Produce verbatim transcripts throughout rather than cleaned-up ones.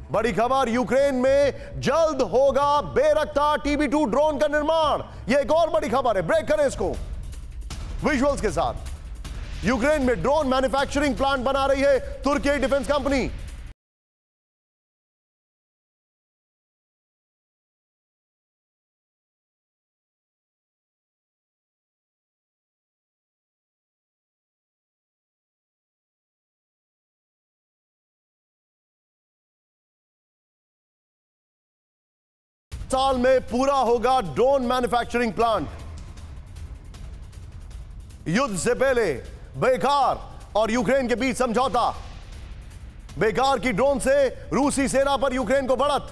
बड़ी खबर, यूक्रेन में जल्द होगा Bayraktar T B two drone का निर्माण। यह एक और बड़ी खबर है, ब्रेक करें इसको विजुअल्स के साथ। यूक्रेन में ड्रोन मैन्युफैक्चरिंग प्लांट बना रही है तुर्की डिफेंस कंपनी। साल में पूरा होगा ड्रोन मैन्युफैक्चरिंग प्लांट। युद्ध से पहले बेकार और यूक्रेन के बीच समझौता। बेकार की ड्रोन से रूसी सेना पर यूक्रेन को बढ़त।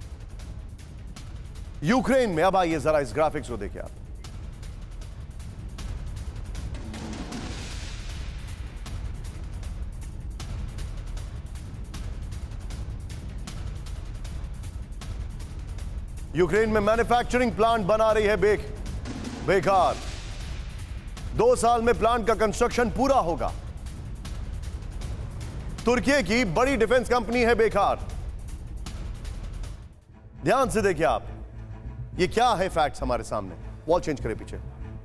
यूक्रेन में अब आइए जरा इस ग्राफिक्स को देखिए आप। यूक्रेन में मैन्युफैक्चरिंग प्लांट बना रही है बेक बेकार। दो साल में प्लांट का कंस्ट्रक्शन पूरा होगा। तुर्की की बड़ी डिफेंस कंपनी है बेकार। ध्यान से देखिए आप, ये क्या है फैक्ट्स हमारे सामने। वॉल चेंज करें पीछे।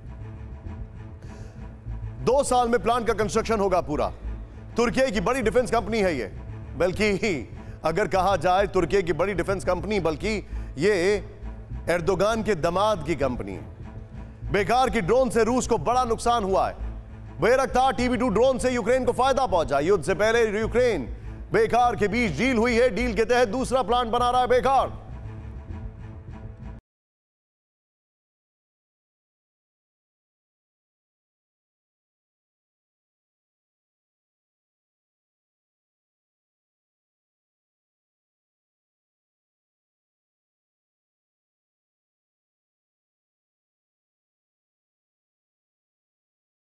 दो साल में प्लांट का कंस्ट्रक्शन होगा पूरा। तुर्की की बड़ी डिफेंस कंपनी है ये, बल्कि अगर कहा जाए तुर्की की बड़ी डिफेंस कंपनी, बल्कि ये एर्दोगान के दामाद की कंपनी है। बेकार की ड्रोन से रूस को बड़ा नुकसान हुआ है। Bayraktar T B two drone से यूक्रेन को फायदा पहुंचा। युद्ध से पहले यूक्रेन बेकार के बीच डील हुई है। डील के तहत दूसरा प्लांट बना रहा है बेकार।